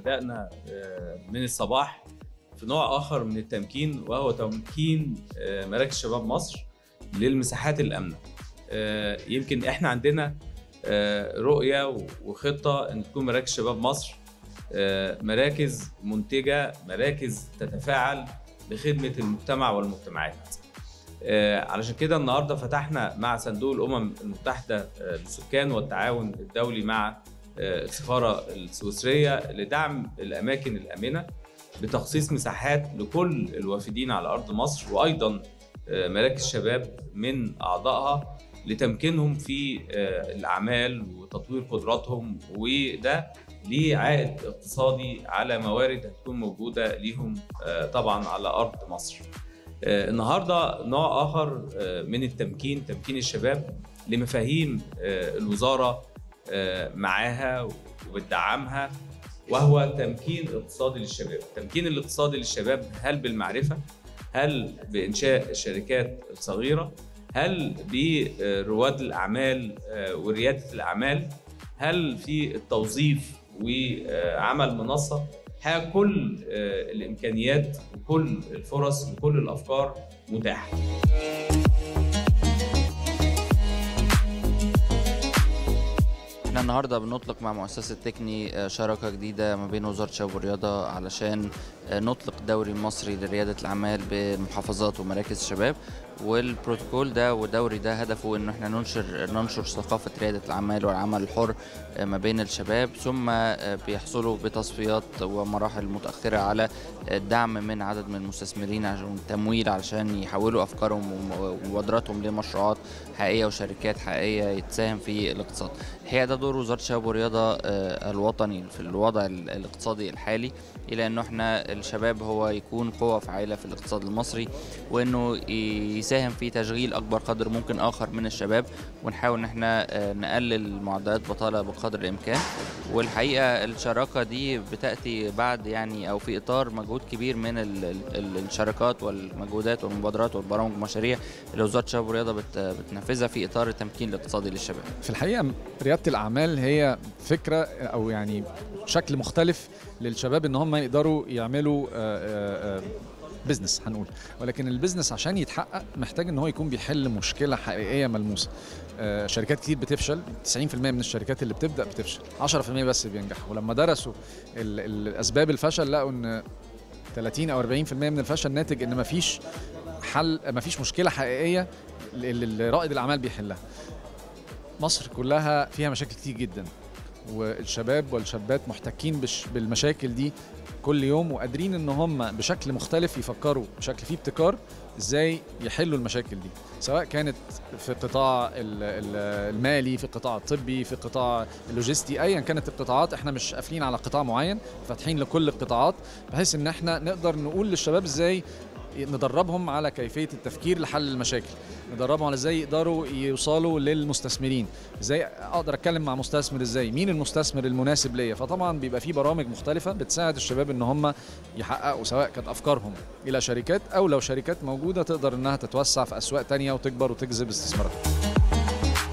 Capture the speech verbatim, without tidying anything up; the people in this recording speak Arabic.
بدأنا من الصباح في نوع آخر من التمكين، وهو تمكين مراكز شباب مصر للمساحات الآمنة. يمكن احنا عندنا رؤية وخطة ان تكون مراكز شباب مصر مراكز منتجة، مراكز تتفاعل بخدمة المجتمع والمجتمعات. علشان كده النهارده فتحنا مع صندوق الأمم المتحدة للسكان والتعاون الدولي مع السفارة السويسرية لدعم الأماكن الآمنة بتخصيص مساحات لكل الوافدين على أرض مصر، وأيضا مراكز شباب من أعضائها لتمكينهم في الأعمال وتطوير قدراتهم، وده ليه عائد اقتصادي على موارد هتكون موجودة ليهم طبعا على أرض مصر. النهارده نوع آخر من التمكين، تمكين الشباب لمفاهيم الوزارة معاها وبتدعمها، وهو تمكين اقتصادي للشباب. التمكين الاقتصادي للشباب هل بالمعرفة؟ هل بإنشاء الشركات الصغيرة؟ هل برواد الأعمال وريادة الأعمال؟ هل في التوظيف وعمل منصة؟ حقيقة كل الإمكانيات وكل الفرص وكل الأفكار متاحة. احنا النهارده بنطلق مع مؤسسة تكني شراكة جديدة ما بين وزارة الشباب والرياضة علشان نطلق الدوري المصري لريادة الأعمال بالمحافظات ومراكز الشباب. والبروتوكول ده والدوري ده هدفه ان احنا ننشر ننشر ثقافة ريادة الأعمال والعمل الحر ما بين الشباب، ثم بيحصلوا بتصفيات ومراحل متأخرة على الدعم من عدد من المستثمرين عشان تمويل علشان يحولوا أفكارهم ومبادراتهم لمشروعات حقيقية وشركات حقيقية تساهم في الاقتصاد. الحقيقة ده دور وزارة الشباب والرياضة الوطني في الوضع الاقتصادي الحالي، إلى أنه احنا الشباب هو يكون قوة فعالة في الاقتصاد المصري، وأنه يساهم في تشغيل أكبر قدر ممكن آخر من الشباب، ونحاول أن احنا نقلل معدلات بطالة بقدر الإمكان. والحقيقة الشراكة دي بتأتي بعد يعني أو في إطار مجهود كبير من الشراكات والمجهودات والمبادرات والبرامج والمشاريع اللي وزارة الشباب والرياضة بتنفذها في إطار التمكين الاقتصادي للشباب. في الحقيقة ريادة الأعمال هي فكرة أو يعني شكل مختلف للشباب إن هم يقدروا يعملوا بزنس هنقول، ولكن البزنس عشان يتحقق محتاج ان هو يكون بيحل مشكله حقيقيه ملموسه. آه شركات كتير بتفشل، تسعين في المية من الشركات اللي بتبدا بتفشل، عشرة في المية بس بينجحوا. ولما درسوا الاسباب الفشل لقوا ان ثلاثين او أربعين في المية من الفشل ناتج ان مفيش حل، مفيش مشكله حقيقيه اللي رائد الاعمال بيحلها. مصر كلها فيها مشاكل كتير جدا، والشباب والشابات محتكين بالمشاكل دي كل يوم، وقادرين ان هم بشكل مختلف يفكروا بشكل فيه ابتكار ازاي يحلوا المشاكل دي، سواء كانت في القطاع المالي، في القطاع الطبي، في القطاع اللوجستي، ايا كانت القطاعات. احنا مش قافلين على قطاع معين، فاتحين لكل القطاعات، بحيث ان احنا نقدر نقول للشباب ازاي ندربهم على كيفية التفكير لحل المشاكل، ندربهم على ازاي يقدروا يوصلوا للمستثمرين، ازاي اقدر اتكلم مع مستثمر، ازاي مين المستثمر المناسب ليا. فطبعا بيبقى في برامج مختلفة بتساعد الشباب ان هم يحققوا سواء كانت افكارهم الى شركات، او لو شركات موجودة تقدر انها تتوسع في اسواق تانية وتكبر وتجذب استثمارات.